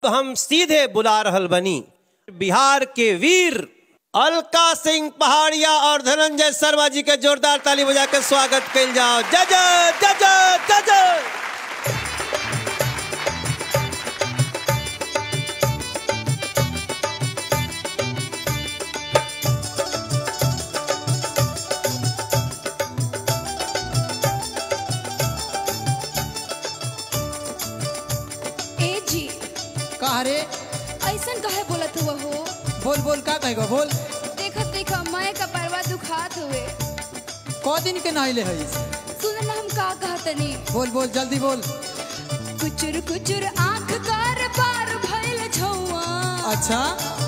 तो हम सीधे बुला रहल बनी बिहार के वीर अलका सिंह पहाड़िया और धनंजय शर्मा जी के जोरदार ताली बजा के स्वागत कइल जाओ। जय जय जय जय जय जय। रे ऐसन कहे बोलत हुआ हो? बोल बोल का कहेगा बोल। देखत देखा मैं का परवा दुखात हुए। को दिन के नहिले है? सुन ना हम का कहतनी। बोल बोल जल्दी बोल। कुचुर कुचुर आँख कर पार भइल छौआ। अच्छा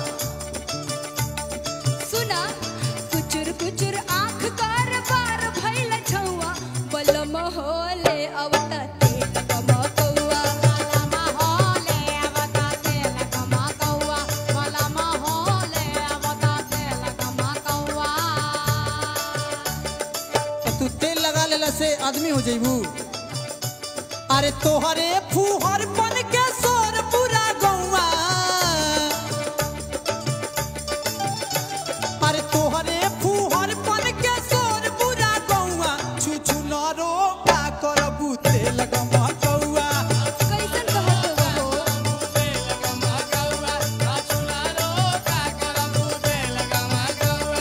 सुना कुचुर कुचुर आँख कर पार भइल छौआ। बलम होले अवता तेल गमकौआ। से आदमी हो जाइबू। अरे तोहरे फुहर बन के सोर पूरा गौवा। अरे तोहरे फुहर बन के सोर पूरा गौवा। छु छु लरो का करबू तेल गमकौआ। कैसन कहत हो? तेल गमकौआ छु लरो का करबू तेल गमकौआ।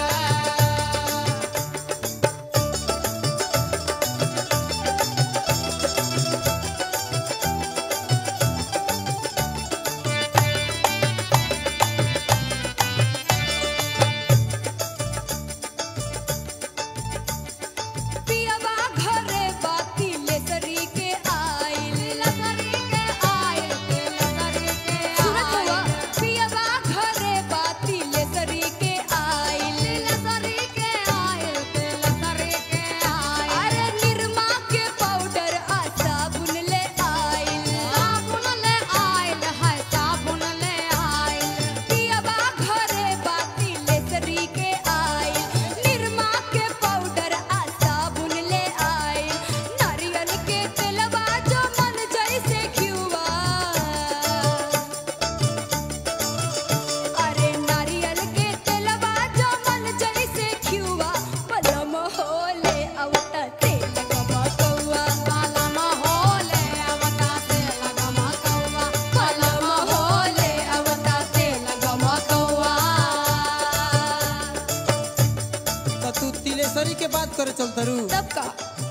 के बात करे चलता रू तब का